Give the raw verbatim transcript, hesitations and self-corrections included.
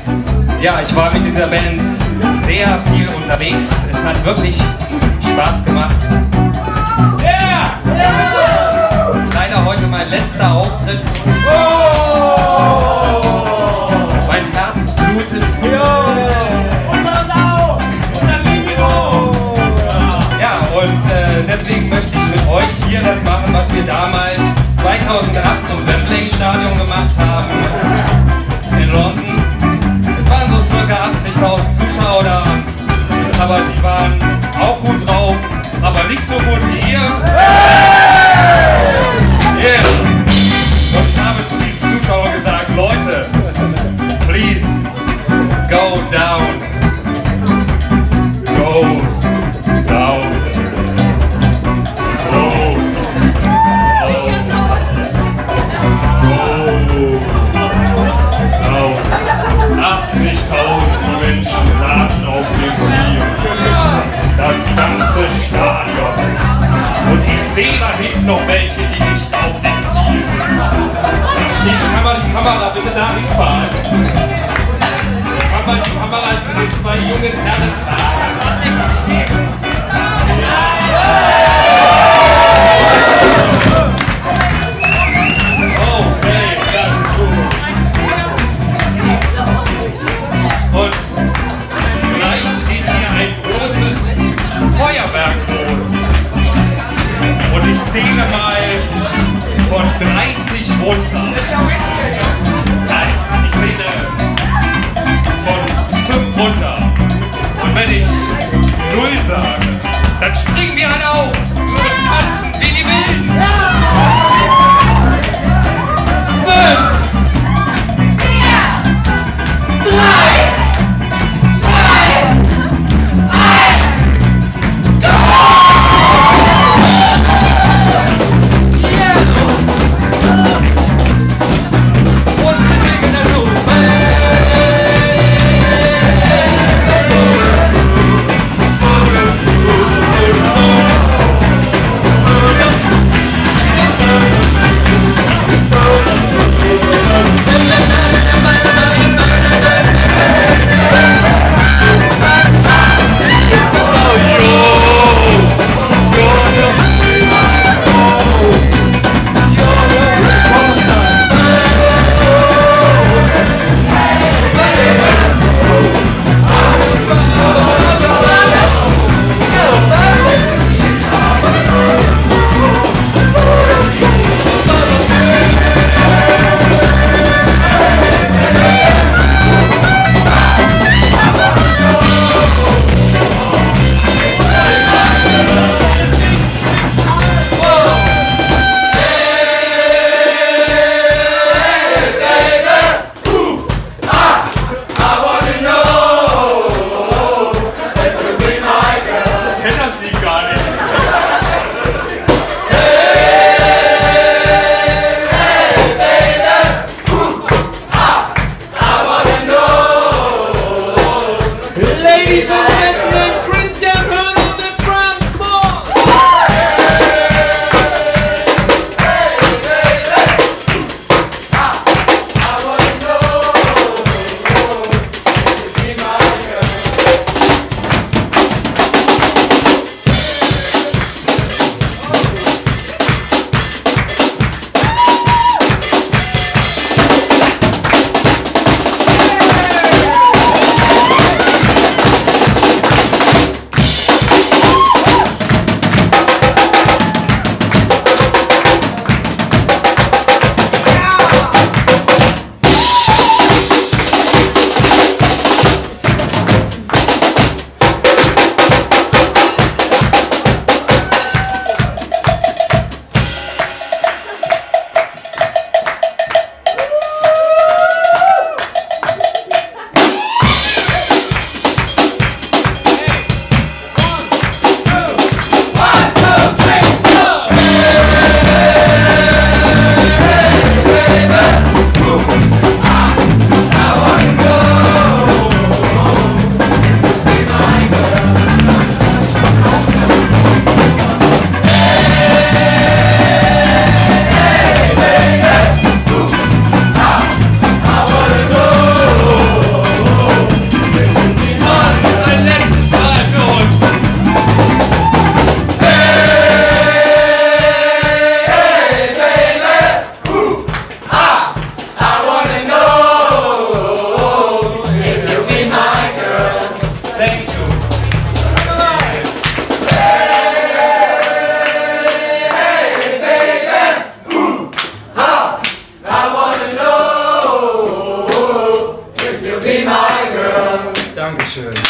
Ja, ich war mit dieser Band sehr viel unterwegs. Es hat wirklich Spaß gemacht. Yeah! Yes! Leider heute mein letzter Auftritt. Oh! Mein Herz blutet. Und das auch! Und dann Video! Ja, und äh, deswegen möchte ich mit euch hier das machen, was wir damals zweitausendacht im Wembley-Stadion gemacht haben. In London. Es waren so circa achtzigtausend Zuschauer da, aber die waren auch gut drauf, aber nicht so gut wie ihr. Yeah. Und ich habe zu diesen Zuschauern gesagt, Leute, please, go down. Go down. Go. achtzigtausend Menschen saßen auf dem Knie. Das ganze Stadion. Und ich sehe da hinten noch welche, die nicht auf den Knien sitzen. Da steht, kann man die Kamera bitte da hinfahren? Kann man die Kamera zu den zwei jungen Herren fahren? Okay, das ist gut. Und gleich steht hier ein großes Feuerwerk los. Und ich zähle mal von dreißig runter. Nein, ich zähle von fünf runter. Und wenn ich null sage, dann springen wir alle auf und tanzen wie die Wilden. Fünf, vier, drei, Dankeschön.